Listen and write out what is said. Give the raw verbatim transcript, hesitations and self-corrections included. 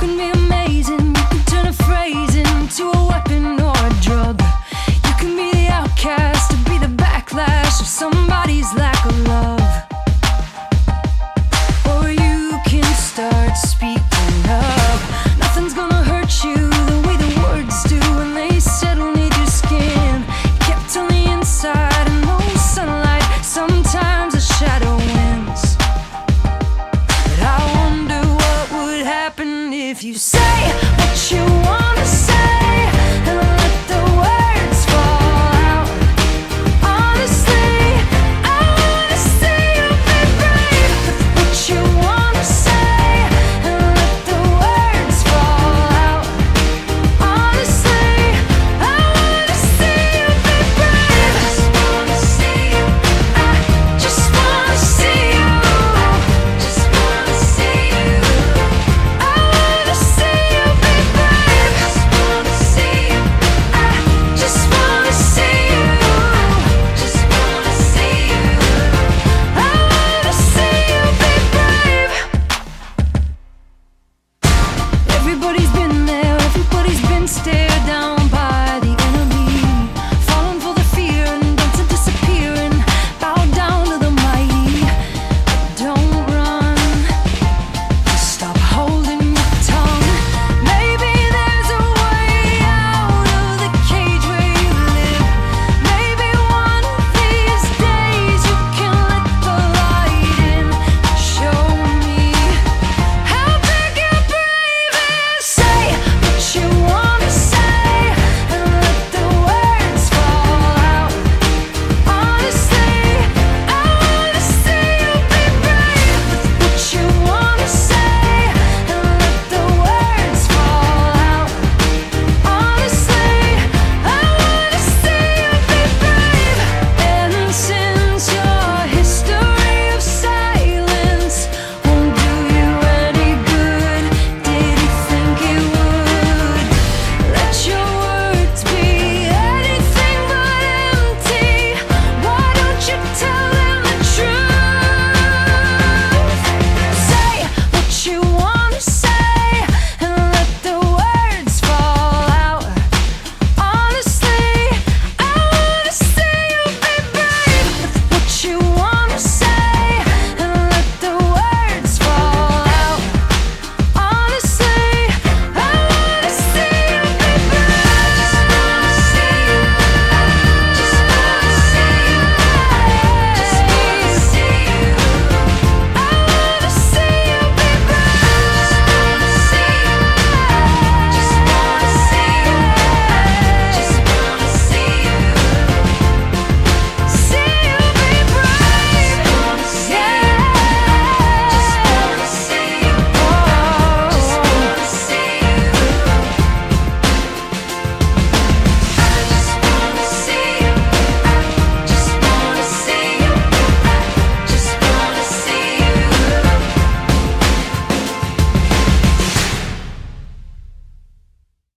can be amazing, you can turn a phrase into a weapon or a drug. You can be the outcast or be the backlash of somebody's lack of love. Or you can start speaking up. Nothing's gonna hurt you the way the words do when they settle neath your skin. Kept on the inside and no sunlight, sometimes a shadow wins. But I wonder what would happen if you say what you wanna say and let the words fall out. Honestly, I wanna see you be brave with what you wanna say and let the words fall out. Honestly, I wanna see you be brave. Just wanna see you. I just wanna see you. Just wanna see you. I wanna see you be brave. Just wanna see you. I just wanna see you. Just wanna see you. I wanna see you be brave. Everybody's been there, everybody's been still.